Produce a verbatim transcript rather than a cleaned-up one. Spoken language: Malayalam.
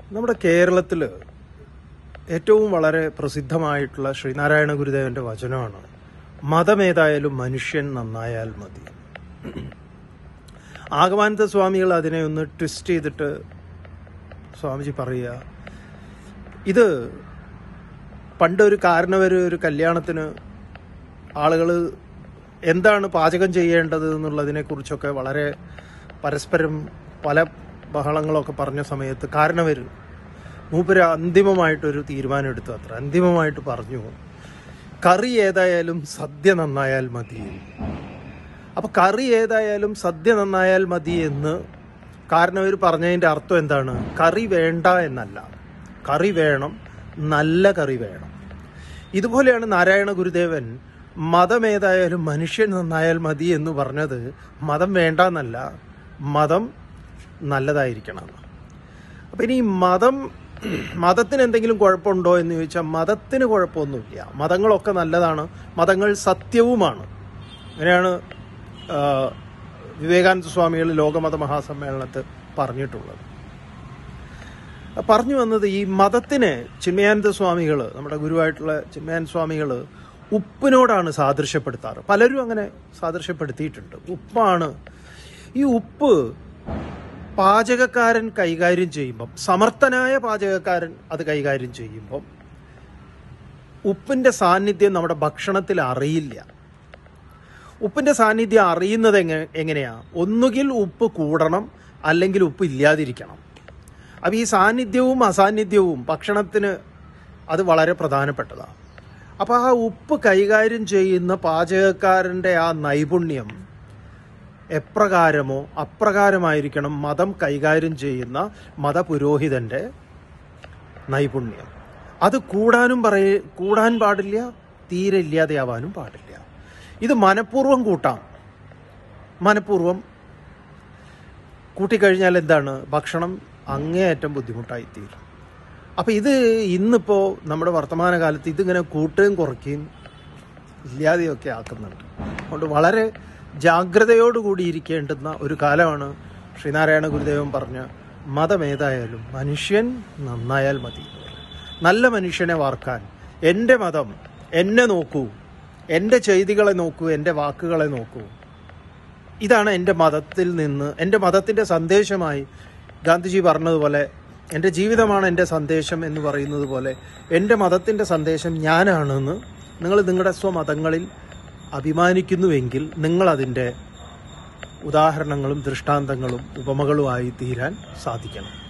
നമ്മുടെ കേരളത്തിൽ ഏറ്റവും വളരെ പ്രസിദ്ധമായിട്ടുള്ള ശ്രീനാരായണ ഗുരുദേവന്റെ വചനമാണ് മതമേതായാലും മനുഷ്യൻ നന്നായാൽ മതി. ആഗമാനന്ദ സ്വാമികൾ അതിനെ ഒന്ന് ട്വിസ്റ്റ് ചെയ്തിട്ട് സ്വാമിജി പറയുക, ഇത് പണ്ടൊരു കാരണവര് ഒരു കല്യാണത്തിന് ആളുകൾ എന്താണ് പാചകം ചെയ്യേണ്ടത് എന്നുള്ളതിനെ കുറിച്ചൊക്കെ വളരെ പരസ്പരം പല ബഹളങ്ങളൊക്കെ പറഞ്ഞ സമയത്ത് കാരണവര് മൂപ്പര് അന്തിമമായിട്ടൊരു തീരുമാനം എടുത്തു. അത്ര അന്തിമമായിട്ട് പറഞ്ഞു, കറി ഏതായാലും സദ്യ നന്നായാൽ മതി. അപ്പൊ കറി ഏതായാലും സദ്യ നന്നായാൽ മതി എന്ന് കാരണവർ പറഞ്ഞതിന്റെ അർത്ഥം എന്താണ്? കറി വേണ്ട എന്നല്ല, കറി വേണം, നല്ല കറി വേണം. ഇതുപോലെയാണ് നാരായണ ഗുരുദേവൻ മതം ഏതായാലും മനുഷ്യൻ നന്നായാൽ മതി എന്ന് പറഞ്ഞത്. മതം വേണ്ട എന്നല്ല, മതം നല്ലതായിരിക്കണം. അപ്പം ഇനി മതം മതത്തിന് എന്തെങ്കിലും കുഴപ്പമുണ്ടോ എന്ന് ചോദിച്ചാൽ മതത്തിന് കുഴപ്പമൊന്നുമില്ല. മതങ്ങളൊക്കെ നല്ലതാണ്, മതങ്ങൾ സത്യവുമാണ്. അങ്ങനെയാണ് വിവേകാനന്ദ സ്വാമികൾ ലോകമത മഹാസമ്മേളനത്തിൽ പറഞ്ഞിട്ടുള്ളത്. പറഞ്ഞു വന്നത് ഈ മതത്തിന് ചിന്മയാനന്ദ സ്വാമികൾ, നമ്മുടെ ഗുരുവായിട്ടുള്ള ചിന്മയാനന്ദ സ്വാമികൾ ഉപ്പിനോടാണ് സാദൃശ്യപ്പെടുത്താറ്. പലരും അങ്ങനെ സാദൃശ്യപ്പെടുത്തിയിട്ടുണ്ട്. ഉപ്പാണ്. ഈ ഉപ്പ് പാചകക്കാരൻ കൈകാര്യം ചെയ്യുമ്പം, സമർത്ഥനായ പാചകക്കാരൻ അത് കൈകാര്യം ചെയ്യുമ്പം ഉപ്പിന്റെ സാന്നിധ്യം നമ്മുടെ ഭക്ഷണത്തിൽ അറിയില്ല. ഉപ്പിന്റെ സാന്നിധ്യം അറിയുന്നത് എങ്ങനെ എങ്ങനെയാ ഒന്നുകിൽ ഉപ്പ് കൂടണം, അല്ലെങ്കിൽ ഉപ്പ് ഇല്ലാതിരിക്കണം. അപ്പം ഈ സാന്നിധ്യവും അസാന്നിധ്യവും ഭക്ഷണത്തിന് അത് വളരെ പ്രധാനപ്പെട്ടതാണ്. അപ്പം ആ ഉപ്പ് കൈകാര്യം ചെയ്യുന്ന പാചകക്കാരൻ്റെ ആ നൈപുണ്യം എപ്രകാരമോ അപ്രകാരമായിരിക്കണം മതം കൈകാര്യം ചെയ്യുന്ന മതപുരോഹിതന്റെ നൈപുണ്യം. അത് കൂടാനും പറയ കൂടാൻ പാടില്ല, തീരെ ഇല്ലാതെയാവാനും പാടില്ല. ഇത് മനഃപൂർവ്വം കൂട്ടാം. മനഃപൂർവ്വം കൂട്ടിക്കഴിഞ്ഞാൽ എന്താണ്? ഭക്ഷണം അങ്ങേയറ്റം ബുദ്ധിമുട്ടായിത്തീരും. അപ്പം ഇത് ഇന്നിപ്പോൾ നമ്മുടെ വർത്തമാനകാലത്ത് ഇതിങ്ങനെ കൂട്ടുകയും കുറയ്ക്കുകയും ഇല്ലാതെയൊക്കെ ആക്കുന്നുണ്ട്. അതുകൊണ്ട് വളരെ ജാഗ്രതയോടുകൂടി ഇരിക്കേണ്ടുന്ന ഒരു കാലമാണ് ശ്രീനാരായണ ഗുരുദേവൻ പറഞ്ഞ മതമേതായാലും മനുഷ്യൻ നന്നായാൽ മതി. നല്ല മനുഷ്യനെ വാർക്കാൻ എൻ്റെ മതം എന്നെ നോക്കൂ, എൻ്റെ ചെയ്തികളെ നോക്കൂ, എൻ്റെ വാക്കുകളെ നോക്കൂ. ഇതാണ് എൻ്റെ മതത്തിൽ നിന്ന്, എൻ്റെ മതത്തിൻ്റെ സന്ദേശമായി ഗാന്ധിജി പറഞ്ഞതുപോലെ എൻ്റെ ജീവിതമാണ് എൻ്റെ സന്ദേശം എന്ന് പറയുന്നത് പോലെ എൻ്റെ മതത്തിൻ്റെ സന്ദേശം ഞാനാണെന്ന് നിങ്ങൾ നിങ്ങളുടെ സ്വമതങ്ങളിൽ അഭിമാനിക്കുന്നുവെങ്കിൽ നിങ്ങളതിൻ്റെ ഉദാഹരണങ്ങളും ദൃഷ്ടാന്തങ്ങളും ഉപമകളുമായി തീരാൻ സാധിക്കണം.